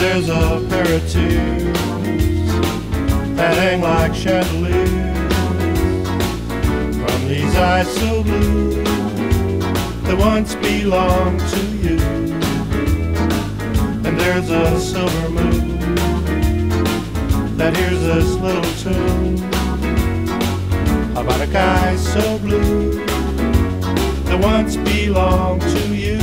there's a pair of tears that hang like chandeliers from these eyes so blue that once belonged to you. And there's a silver moon that hears this little tune about a guy so blue that once belonged to you.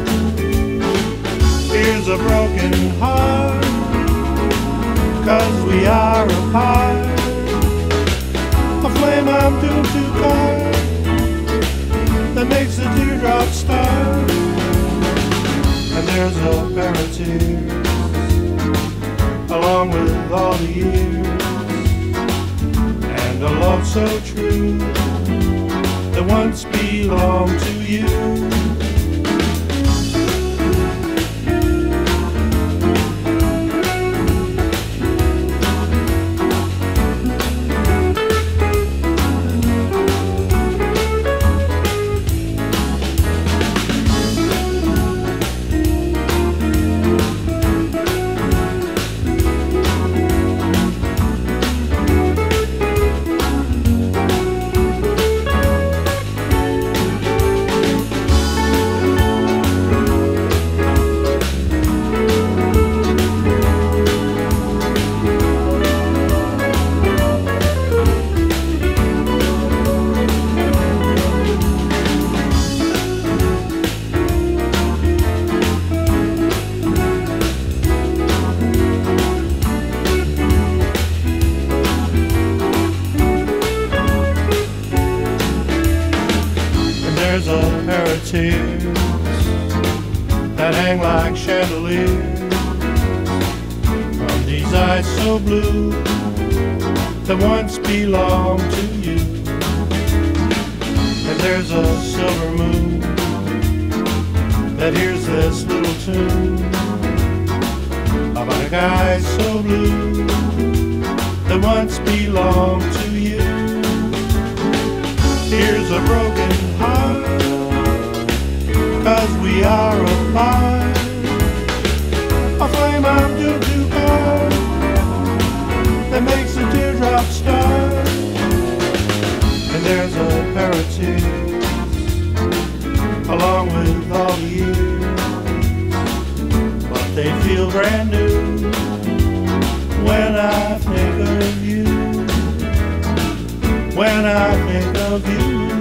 Here's a broken heart, 'cause we are apart, a flame I'm doomed to guard that makes the teardrops start. And there's a pair of tears along with all the years, and a love so true that once belonged to you. There's a pair of tears that hang like chandeliers from these eyes so blue that once belonged to you. And there's a silver moon that hears this little tune about a guy so blue that once belonged to you. Here's a broken heart, 'cause we are apart, a flame I'm doomed to guard that makes the teardrops start. And there's a pair of tears along with all the years, but they feel brand new when I think of you, when I think of you.